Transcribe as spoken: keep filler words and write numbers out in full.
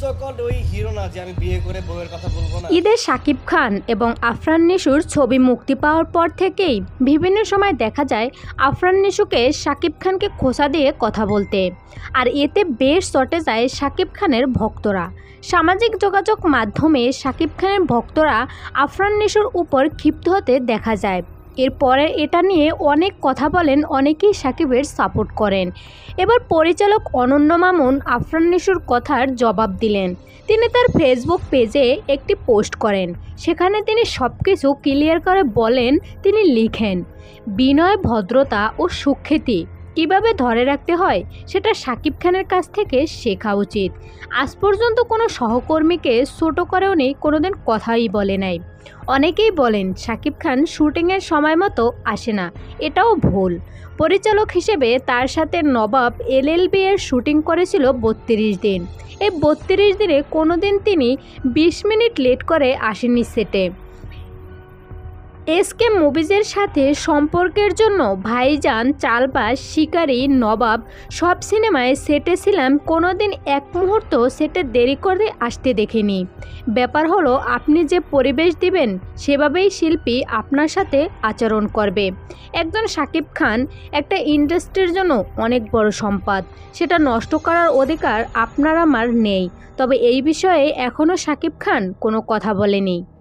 ঈদে শাকিব খান এবং আফরান নিশোর ছবি মুক্তি পাওয়ার পর থেকেই বিভিন্ন সময় দেখা যায় আফরান নিশোকে শাকিব খানকে খোঁচা দিয়ে কথা বলতে, আর এতে বেশ চটে যায় শাকিব খানের ভক্তরা। সামাজিক যোগাযোগ মাধ্যমে শাকিব খানের ভক্তরা আফরান নিশোর উপর ক্ষিপ্ত হতে দেখা যায়। এরপরে এটা নিয়ে অনেক কথা বলেন, অনেকেই শাকিবের সাপোর্ট করেন। এবার পরিচালক অনন্য মামুন আফরান নিশোর কথার জবাব দিলেন। তিনি তার ফেসবুক পেজে একটি পোস্ট করেন, সেখানে তিনি সব কিছু ক্লিয়ার করে বলেন। তিনি লিখেন, বিনয়, ভদ্রতা ও সুখ্যাতি কীভাবে ধরে রাখতে হয় সেটা শাকিব খানের কাছ থেকে শেখা উচিত। আজ পর্যন্ত কোনো সহকর্মীকে ছোটো করেও নেই, কোনোদিন কথাই বলে নাই। অনেকেই বলেন শাকিব খান শুটিংয়ের সময় মতো আসে না, এটাও ভুল। পরিচালক হিসেবে তার সাথে নবাব এল এল বি এর শুটিং করেছিল বত্রিশ দিন। এই বত্রিশ দিনে কোনো দিন তিনি বিশ মিনিট লেট করে আসেননি সেটে। এসকে মুভিজের সাথে সম্পর্কের জন্য ভাইজান, চালবাজ, শিকারি, নবাব সব সিনেমায় সেটে ছিলাম, কোনো দিন এক মুহূর্ত সেটে দেরি করে আসতে দেখিনি। ব্যাপার হলো আপনি যে পরিবেশ দিবেন সেভাবেই শিল্পী আপনার সাথে আচরণ করবে। একজন শাকিব খান একটা ইন্ডাস্ট্রির জন্য অনেক বড় সম্পদ, সেটা নষ্ট করার অধিকার আপনার আমার নেই। তবে এই বিষয়ে এখনও শাকিব খান কোনো কথা বলেনি।